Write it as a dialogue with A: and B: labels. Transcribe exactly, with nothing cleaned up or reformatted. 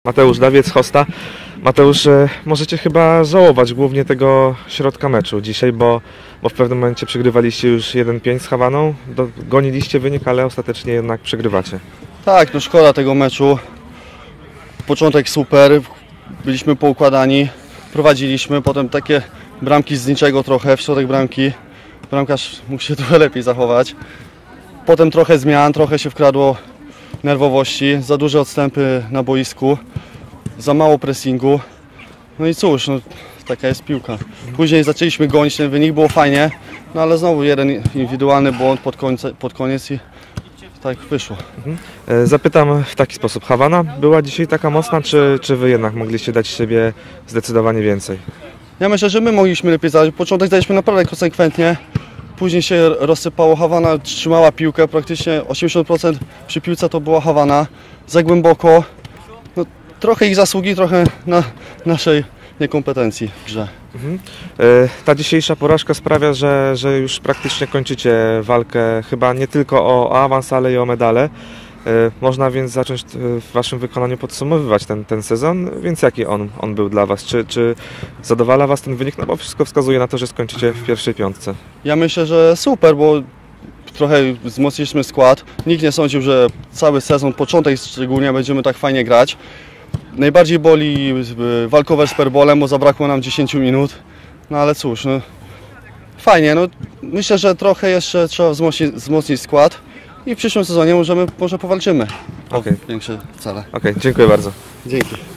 A: Mateusz Dawiec, Hosta. Mateusz, możecie chyba żałować głównie tego środka meczu dzisiaj, bo, bo w pewnym momencie przegrywaliście już jeden pięć z Hawaną, do, goniliście wynik, ale ostatecznie jednak przegrywacie.
B: Tak, no szkoda tego meczu. Początek super, byliśmy poukładani, prowadziliśmy, potem takie bramki z niczego trochę, w środek bramki. Bramkarz mógł się trochę lepiej zachować. Potem trochę zmian, trochę się wkradło nerwowości, za duże odstępy na boisku, za mało pressingu. No i cóż, no, taka jest piłka. Później zaczęliśmy gonić ten wynik, było fajnie, no ale znowu jeden indywidualny błąd pod koniec, pod koniec i tak wyszło.
A: Mhm. Zapytam w taki sposób, Hawana była dzisiaj taka mocna, czy, czy wy jednak mogliście dać siebie zdecydowanie więcej?
B: Ja myślę, że my mogliśmy lepiej zadać. Początek zdaliśmy naprawdę konsekwentnie, później się rozsypało, Hawana trzymała piłkę, praktycznie osiemdziesiąt procent przy piłce to była Hawana, za głęboko. No, trochę ich zasługi, trochę na naszej niekompetencji w grze.
A: Mhm. Ta dzisiejsza porażka sprawia, że, że już praktycznie kończycie walkę chyba nie tylko o, o awans, ale i o medale. Można więc zacząć w waszym wykonaniu podsumowywać ten, ten sezon, więc jaki on, on był dla was? Czy, czy zadowala was ten wynik? No bo wszystko wskazuje na to, że skończycie w pierwszej piątce.
B: Ja myślę, że super, bo trochę wzmocniliśmy skład. Nikt nie sądził, że cały sezon, początek szczególnie, będziemy tak fajnie grać. Najbardziej boli walkover z Perbolem, bo zabrakło nam dziesięciu minut. No ale cóż, no, fajnie. No, myślę, że trochę jeszcze trzeba wzmocnić, wzmocnić skład i w przyszłym sezonie możemy, może powalczymy o
A: okay.
B: większe cele.
A: Okej, okay, dziękuję bardzo.
B: Dzięki.